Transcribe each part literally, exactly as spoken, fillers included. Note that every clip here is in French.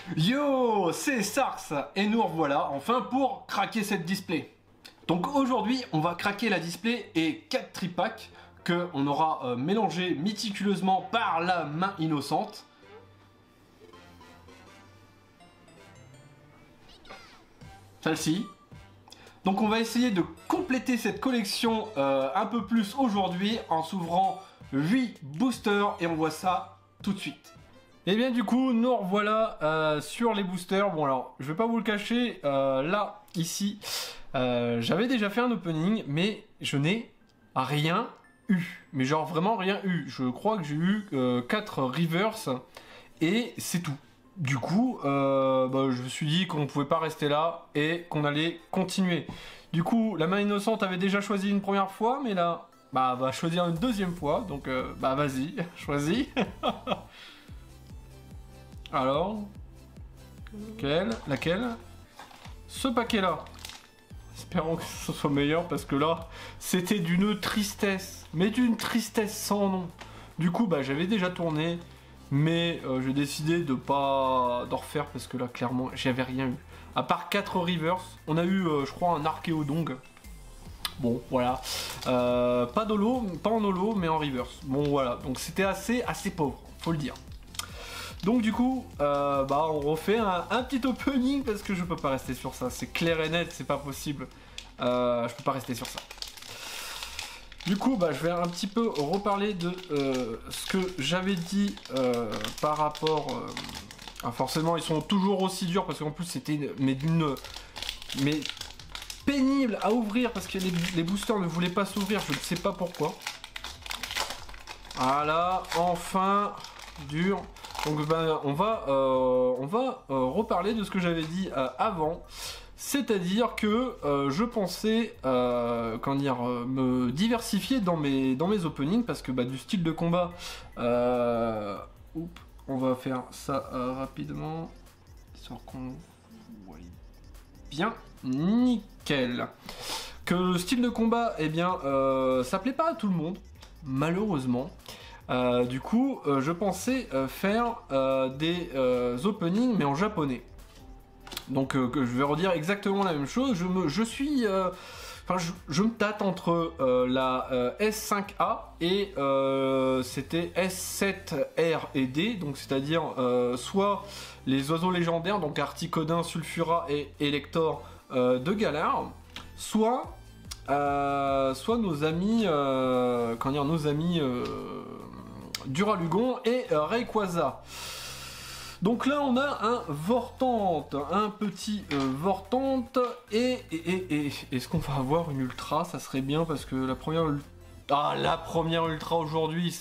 Yo, c'est Sars et nous revoilà enfin pour craquer cette display. Donc aujourd'hui, on va craquer la display et quatre tripacks que on aura euh, mélangé méticuleusement par la main innocente. Celle-ci. Donc on va essayer de compléter cette collection euh, un peu plus aujourd'hui en s'ouvrant huit boosters et on voit ça tout de suite. Et bien du coup, nous revoilà euh, sur les boosters. Bon alors, je vais pas vous le cacher, euh, là, ici, euh, j'avais déjà fait un opening, mais je n'ai rien eu. Mais genre vraiment rien eu. Je crois que j'ai eu euh, quatre reverse et c'est tout. Du coup, euh, bah, je me suis dit qu'on pouvait pas rester là et qu'on allait continuer. Du coup, la main innocente avait déjà choisi une première fois, mais là, bah, va choisir une deuxième fois. Donc, euh, bah, vas-y, choisis. Alors, quelle, laquelle? Ce paquet-là. Espérons que ce soit meilleur parce que là, c'était d'une tristesse, mais d'une tristesse sans nom. Du coup, bah, j'avais déjà tourné. Mais euh, j'ai décidé de pas d'en refaire parce que là clairement j'avais rien eu. À part quatre reverse, on a eu euh, je crois un Archéodong. Bon voilà. Euh, pas d'holo, pas en holo mais en reverse. Bon voilà, donc c'était assez assez pauvre, faut le dire. Donc du coup, euh, bah on refait un, un petit opening parce que je peux pas rester sur ça. C'est clair et net, c'est pas possible. Euh, je peux pas rester sur ça. Du coup, bah, je vais un petit peu reparler de euh, ce que j'avais dit euh, par rapport... Euh, ah, forcément, ils sont toujours aussi durs parce qu'en plus, c'était mais d'une... mais pénible à ouvrir parce que les, les boosters ne voulaient pas s'ouvrir, je ne sais pas pourquoi. Voilà, enfin, dur. Donc, bah, on va, euh, on va euh, reparler de ce que j'avais dit euh, avant. C'est-à-dire que euh, je pensais euh, comment dire, euh, me diversifier dans mes, dans mes openings parce que bah, du style de combat, euh, oups, on va faire ça euh, rapidement, histoire qu'on voit bien, nickel. Que le style de combat, eh bien, euh, ça plaît pas à tout le monde, malheureusement. Euh, du coup, euh, je pensais euh, faire euh, des euh, openings mais en japonais. Donc euh, que je vais redire exactement la même chose, je, me, je suis... Euh, enfin, je, je me tâte entre euh, la euh, S cinq A et euh, c'était S sept R et D, donc c'est-à-dire euh, soit les oiseaux légendaires, donc Articodin, Sulfura et Elector euh, de Galar, soit, euh, soit nos amis, euh, comment dire, nos amis euh, Duralugon et euh, Rayquaza. Donc là on a un Vortante, un petit euh, Vortante et, et, et, et est-ce qu'on va avoir une ultra? Ça serait bien parce que la première ah la première ultra aujourd'hui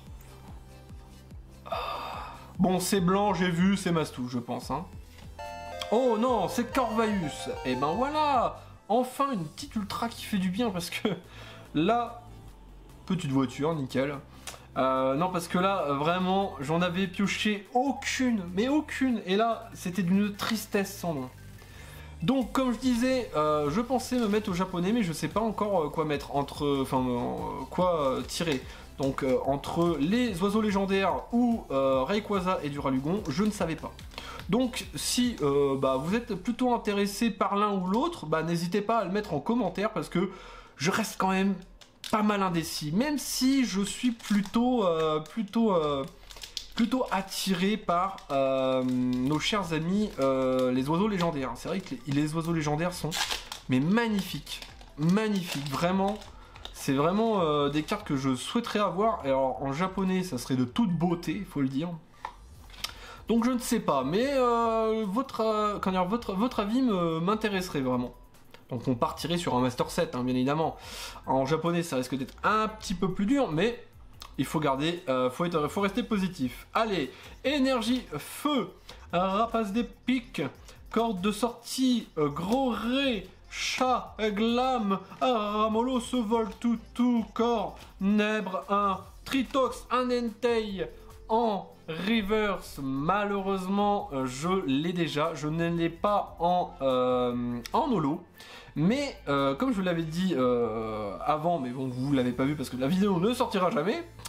ah. Bon c'est blanc, j'ai vu, c'est Mastou je pense hein. Oh non c'est Corvaeus. Et ben voilà, enfin une petite ultra qui fait du bien parce que là petite voiture nickel. Euh, non parce que là vraiment j'en avais pioché aucune, mais aucune, et là c'était d'une tristesse sans nom. Donc comme je disais, euh, je pensais me mettre au japonais mais je sais pas encore euh, quoi mettre, entre, enfin euh, quoi euh, tirer. Donc euh, entre les oiseaux légendaires ou euh, Rayquaza et Duralugon, je ne savais pas. Donc si euh, bah, vous êtes plutôt intéressé par l'un ou l'autre, bah, n'hésitez pas à le mettre en commentaire parce que je reste quand même pas mal indécis, même si je suis plutôt euh, plutôt euh, plutôt attiré par euh, nos chers amis euh, les oiseaux légendaires. C'est vrai que les, les oiseaux légendaires sont mais magnifiques, magnifiques, vraiment. C'est vraiment euh, des cartes que je souhaiterais avoir. Et alors en japonais, ça serait de toute beauté, il faut le dire. Donc je ne sais pas, mais euh, votre, euh, comment dire, votre votre avis m'intéresserait vraiment. Donc on partirait sur un Master sept, hein, bien évidemment. En japonais, ça risque d'être un petit peu plus dur, mais il faut garder, euh, faut, être, faut rester positif. Allez, énergie, feu, rapace des pics, corde de sortie, euh, gros ré, chat, glam, ramolo, se vole, toutou, corps, nèbre, un tritox, un entei, en reverse, malheureusement, euh, je l'ai déjà, je ne l'ai pas en, euh, en holo. Mais euh, comme je vous l'avais dit euh, avant, mais bon vous l'avez pas vu parce que la vidéo ne sortira jamais,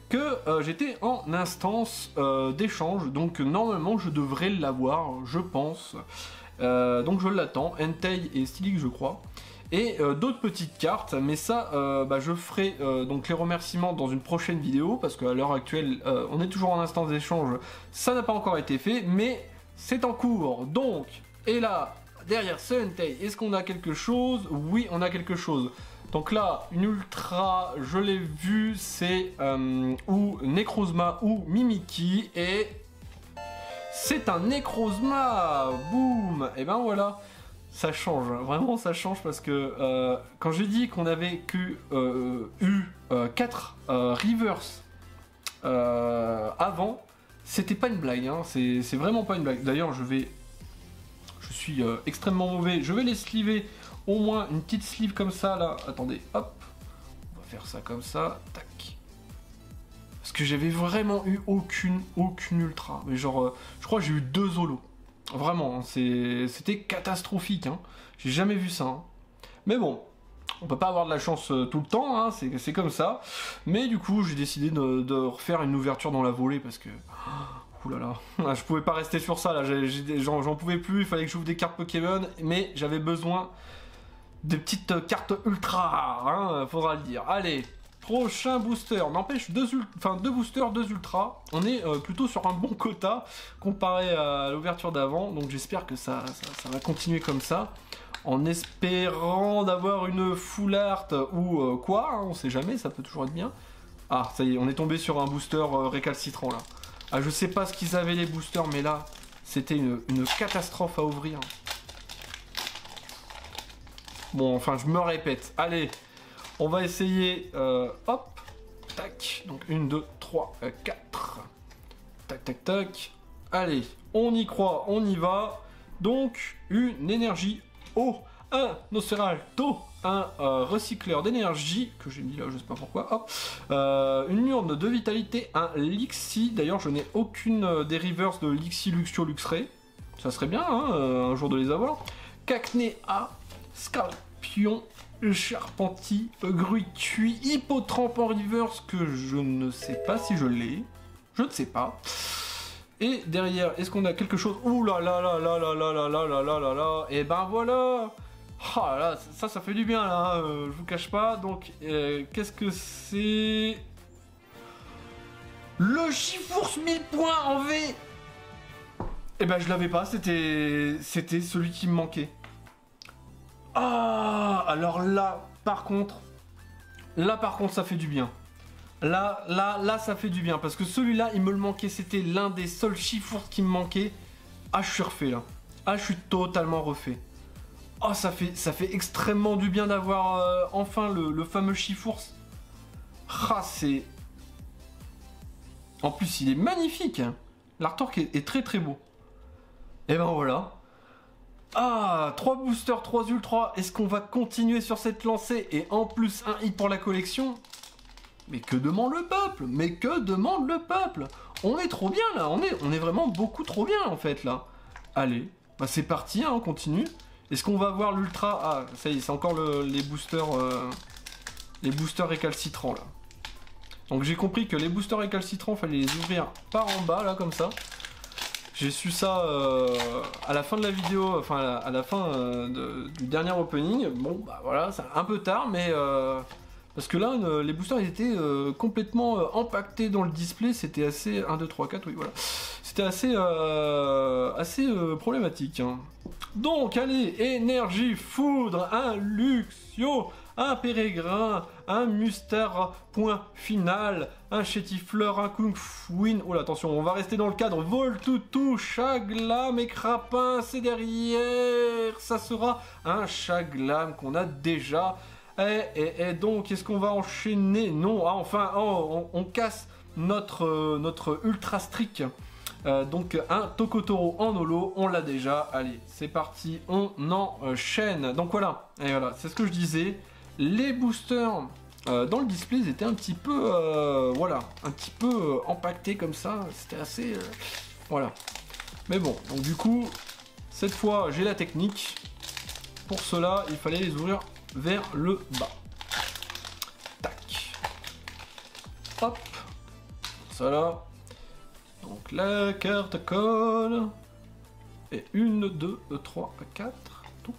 que euh, j'étais en instance euh, d'échange, donc normalement je devrais l'avoir, je pense. Euh, donc je l'attends, Entei et Stylic je crois. Et euh, d'autres petites cartes, mais ça, euh, bah, je ferai euh, donc les remerciements dans une prochaine vidéo, parce qu'à l'heure actuelle, euh, on est toujours en instance d'échange, ça n'a pas encore été fait, mais c'est en cours. Donc, et là, derrière ce Entei, est-ce qu'on a quelque chose? Oui, on a quelque chose. Donc là, une ultra, je l'ai vu, c'est euh, ou Necrozma ou Mimikyu, et c'est un Necrozma. Boum. Et ben voilà. Ça change, vraiment ça change parce que euh, quand j'ai dit qu'on avait que, euh, eu euh, quatre euh, reverse euh, avant, c'était pas une blague, hein, c'est vraiment pas une blague. D'ailleurs je vais, je suis euh, extrêmement mauvais, je vais les sliver, au moins une petite sleeve comme ça là, attendez, hop, on va faire ça comme ça, tac. Parce que j'avais vraiment eu aucune, aucune ultra, mais genre, euh, je crois que j'ai eu deux holos. Vraiment, c'était catastrophique, hein. J'ai jamais vu ça. Hein. Mais bon, on peut pas avoir de la chance euh, tout le temps, hein, c'est comme ça. Mais du coup, j'ai décidé de, de refaire une ouverture dans la volée parce que... Ouh là là, je pouvais pas rester sur ça, là, j'en pouvais plus, il fallait que j'ouvre des cartes Pokémon, mais j'avais besoin de petites cartes ultra rares, hein, faudra le dire. Allez, prochain booster, n'empêche, deux, enfin, deux boosters, deux ultras, on est euh, plutôt sur un bon quota comparé à l'ouverture d'avant, donc j'espère que ça, ça, ça va continuer comme ça, en espérant d'avoir une full art ou euh, quoi, hein, on sait jamais, ça peut toujours être bien. Ah, ça y est, on est tombé sur un booster euh, récalcitrant là. Ah, je sais pas ce qu'ils avaient les boosters, mais là, c'était une, une catastrophe à ouvrir. Bon, enfin, je me répète, allez. On va essayer, euh, hop, tac, donc une, deux, trois, quatre, tac, tac, tac, allez, on y croit, on y va, donc une énergie eau, un Nosferalto, un euh, recycleur d'énergie, que j'ai mis là, je sais pas pourquoi, hop, euh, une urne de vitalité, un Lixi, d'ailleurs je n'ai aucune euh, des reverse de Lixi, Luxio, Luxray, ça serait bien, hein, euh, un jour de les avoir, Cacnea, Scorpion, Charpentier, Gruitui, Hippotrampe en reverse que je ne sais pas si je l'ai. Je ne sais pas. Et derrière, est-ce qu'on a quelque chose? Ouh là là là là là là là là là là là là. Et ben voilà. Ah là, ça, ça fait du bien là, euh, je vous cache pas. Donc, euh, qu'est-ce que c'est? Le Chifourse mille points en V. Et ben je l'avais pas, c'était c'était celui qui me manquait. Ah, alors là, par contre, là par contre, ça fait du bien. Là, là, là, ça fait du bien parce que celui-là, il me le manquait. C'était l'un des seuls Chifourse qui me manquait. Ah, je suis refait là. Ah, je suis totalement refait. Oh, ça fait, ça fait extrêmement du bien d'avoir euh, enfin le, le fameux Chifourse. Ah, c'est. En plus, il est magnifique. Hein. L'artwork est, est très très beau. Et ben voilà. Ah, trois boosters, trois ultras, est-ce qu'on va continuer sur cette lancée et en plus un hit pour la collection? Mais que demande le peuple? Mais que demande le peuple? On est trop bien là, on est, on est vraiment beaucoup trop bien en fait là. Allez, bah c'est parti, hein, on continue. Est-ce qu'on va voir l'ultra? Ah, ça y est, c'est encore le, les boosters euh, les boosters récalcitrants là. Donc j'ai compris que les boosters récalcitrants, fallait les ouvrir par en bas là comme ça. J'ai su ça euh, à la fin de la vidéo, enfin à la, à la fin euh, de, du dernier opening. Bon bah voilà, c'est un peu tard, mais euh, parce que là une, les boosters ils étaient euh, complètement euh, empaquetés dans le display, c'était assez un, deux, trois, quatre, oui voilà, c'était assez euh, assez euh, problématique. Hein. Donc allez, énergie, foudre, un Luxio, un Pérégrin, un Mustard, point final, un Chétifleur, un Kungfuin. Oh là, attention, on va rester dans le cadre. Voltoutou, Chaglam et Crapin, c'est derrière. Ça sera un Chaglam qu'on a déjà. Et, et, et donc, est-ce qu'on va enchaîner? Non, ah, enfin, oh, on, on casse notre, euh, notre Ultra Strict. Euh, donc un Tokotoro en holo, on l'a déjà. Allez, c'est parti, on enchaîne. Donc voilà, et voilà, c'est ce que je disais. Les boosters euh, dans le display ils étaient un petit peu, euh, voilà, un petit peu euh, empaquetés comme ça. C'était assez, euh, voilà. Mais bon, donc du coup, cette fois j'ai la technique. Pour cela, il fallait les ouvrir vers le bas. Tac. Hop. ça là. Donc la carte colle. Et une, deux, trois, quatre. Donc.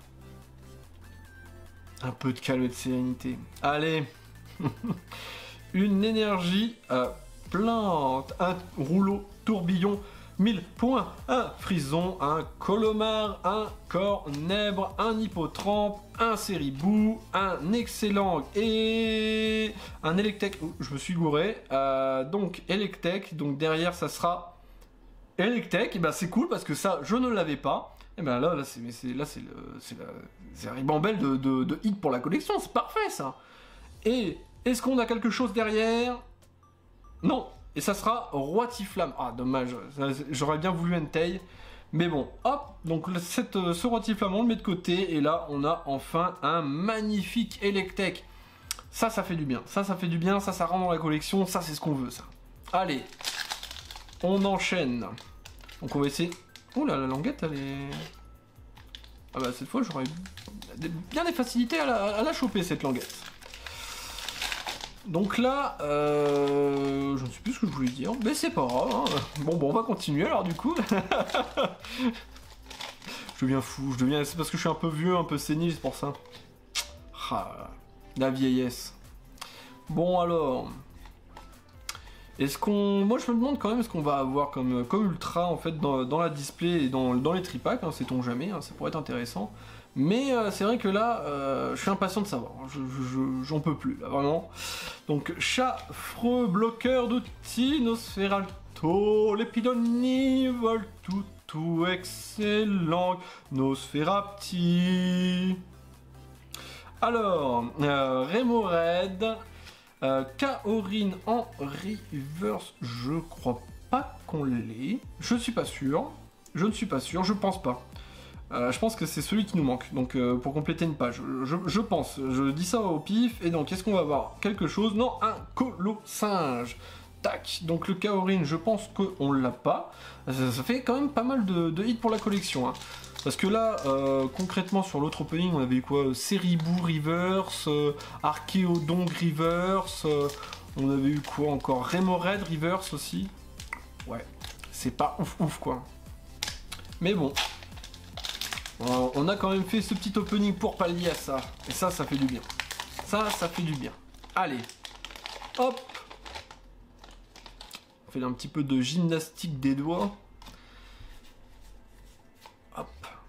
Un peu de calme et de sérénité. Allez. Une énergie à plante. Un rouleau tourbillon. mille points. Un frison. Un colomar. Un cornèbre. Un hippotrampe. Un séribou. Un excellent. Et un électek. Oh, je me suis gouré. Euh, donc électek. Donc derrière ça sera électek. Et ben c'est cool parce que ça je ne l'avais pas. Et ben là, là c'est là c'est le c'est la, c'est la ribambelle de, de, de hit pour la collection. C'est parfait ça. Et est-ce qu'on a quelque chose derrière? Non. Et ça sera Roi Tiflamme. Ah, dommage. J'aurais bien voulu Entei. Mais bon, hop. Donc, cette, ce Roi Tiflamme, on le met de côté. Et là, on a enfin un magnifique Electek. Ça, ça fait du bien. Ça, ça fait du bien. Ça, ça rentre dans la collection. Ça, c'est ce qu'on veut, ça. Allez. On enchaîne. Donc, on va essayer... Oh là, la languette, elle est... Ah bah, cette fois, j'aurais bien des facilités à la, à la choper, cette languette. Donc là, euh, je ne sais plus ce que je voulais dire, mais c'est pas grave. Hein. Bon, bon, on va continuer alors du coup. Je deviens fou, je deviens. C'est parce que je suis un peu vieux, un peu sénile, c'est pour ça. Ah, la vieillesse. Bon alors, est-ce qu'on, moi je me demande quand même ce qu'on va avoir comme comme ultra en fait dans, dans la display et dans, dans les tripacks. Hein, sait-on jamais, hein, ça pourrait être intéressant. Mais euh, c'est vrai que là, euh, je suis impatient de savoir. Je, je, j'en peux plus, là, vraiment. Donc, Chafreux, bloqueur d'outils, Nosferalto, Lépidonie, Voltoutou, excellent, Nosferapti. Alors, euh, Rémored, euh, Kaorin en reverse, je crois pas qu'on l'ait. Je suis pas sûr. Je ne suis pas sûr, je pense pas. Euh, je pense que c'est celui qui nous manque, donc euh, pour compléter une page, je, je pense, je dis ça au pif, et donc est-ce qu'on va avoir quelque chose? Non, un Colosinge. Tac, donc le Kaorin, je pense qu'on l'a pas, ça, ça fait quand même pas mal de, de hits pour la collection, hein. Parce que là, euh, concrètement sur l'autre opening, on avait eu quoi? Séribou Reverse, euh, Archéodon Reverse, euh, on avait eu quoi encore? Rémored Reverse aussi. Ouais, c'est pas ouf ouf quoi. Mais bon. On a quand même fait ce petit opening pour pallier à ça. Et ça, ça fait du bien. Ça, ça fait du bien. Allez. Hop. On fait un petit peu de gymnastique des doigts. Hop.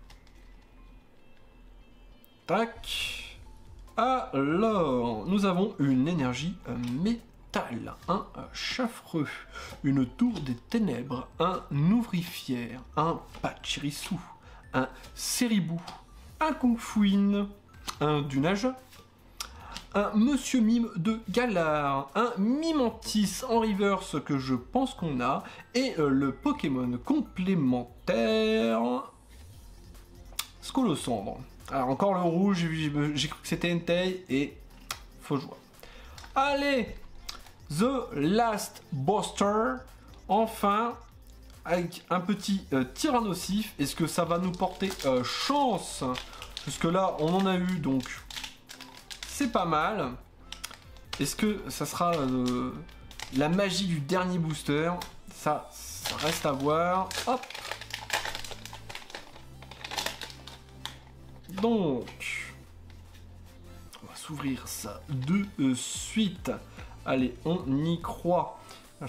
Tac. Alors, nous avons une énergie métal. Un Chafreux. Une tour des ténèbres. Un ouvrifière. Un Pachirisu. Un Séribou, un Kung Fuin, un Dunage, un Monsieur Mime de Galar, un Mimantis en reverse que je pense qu'on a, et euh, le Pokémon complémentaire Scolosandre. Alors encore le rouge, j'ai cru que c'était Entei, et faux joie. Allez, The Last Buster, enfin... avec un petit euh, tyrannosif. Est-ce que ça va nous porter euh, chance? Jusque là, on en a eu, donc c'est pas mal. Est-ce que ça sera euh, la magie du dernier booster? Ça, ça reste à voir. Hop. Donc, on va s'ouvrir ça de euh, suite. Allez, on y croit.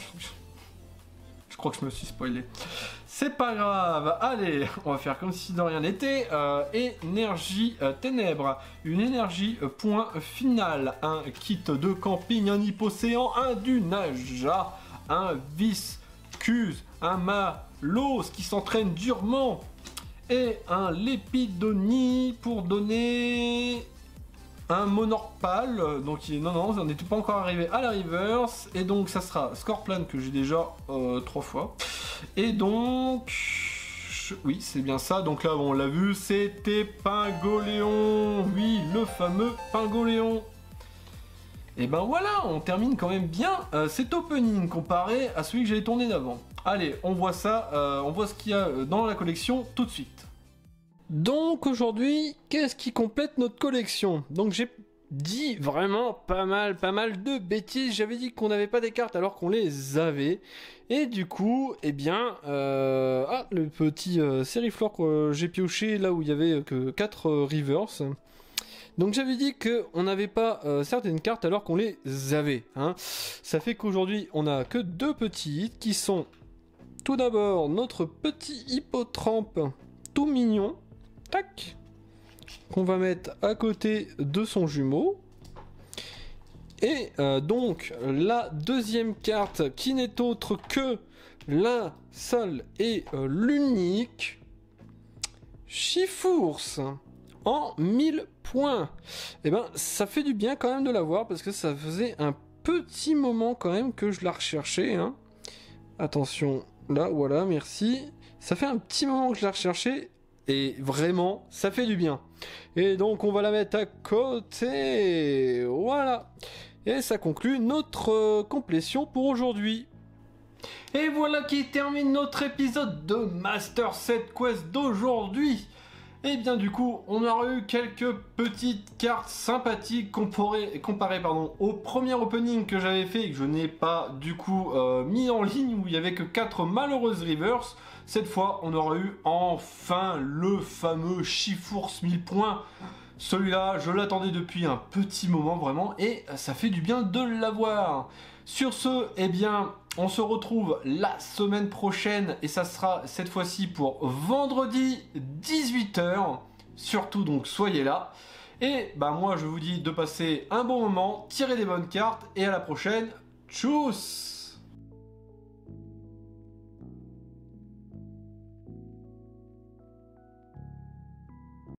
Je crois que je me suis spoilé. C'est pas grave. Allez, on va faire comme si de rien n'était. Euh, énergie euh, ténèbres. Une énergie euh, point final. Un kit de camping, un hypocéan, un Dunaja, un Viscuse, un Malos qui s'entraîne durement. Et un Lépidonie pour donner... un Monorpal, donc il... non, non, on n'était pas encore arrivé à la reverse, et donc ça sera Scorpion que j'ai déjà euh, trois fois, et donc, oui, c'est bien ça, donc là, bon, on l'a vu, c'était Pingoléon, oui, le fameux Pingoléon. Et ben voilà, on termine quand même bien euh, cet opening comparé à celui que j'avais tourné d'avant. Allez, on voit ça, euh, on voit ce qu'il y a dans la collection tout de suite. Donc aujourd'hui, qu'est-ce qui complète notre collection? Donc j'ai dit vraiment pas mal, pas mal de bêtises. J'avais dit qu'on n'avait pas des cartes alors qu'on les avait. Et du coup, eh bien, euh... ah, le petit euh, Sériflore que j'ai pioché là où il y avait que quatre euh, Reverse. Donc j'avais dit qu'on n'avait pas euh, certaines cartes alors qu'on les avait. Hein. Ça fait qu'aujourd'hui, on n'a que deux petits hits qui sont tout d'abord notre petit hippotrampe tout mignon. Tac. Qu'on va mettre à côté de son jumeau. Et euh, donc la deuxième carte qui n'est autre que la seule et euh, l'unique Chifours en mille points. Et ben ça fait du bien quand même de la voir parce que ça faisait un petit moment quand même que je la recherchais. Hein. Attention, là voilà, merci. Ça fait un petit moment que je la recherchais. Et vraiment, ça fait du bien. Et donc, on va la mettre à côté. Voilà. Et ça conclut notre euh, complétion pour aujourd'hui. Et voilà qui termine notre épisode de Master Set Quest d'aujourd'hui. Et bien du coup, on aura eu quelques petites cartes sympathiques comparées, comparées pardon, au premier opening que j'avais fait et que je n'ai pas du coup euh, mis en ligne où il n'y avait que quatre malheureuses reverse. Cette fois, on aura eu enfin le fameux Chifours mille points. Celui-là, je l'attendais depuis un petit moment vraiment et ça fait du bien de l'avoir. Sur ce, eh bien, on se retrouve la semaine prochaine et ça sera cette fois-ci pour vendredi dix-huit heures. Surtout donc soyez là. Et bah moi je vous dis de passer un bon moment, tirer des bonnes cartes et à la prochaine. Tchuss!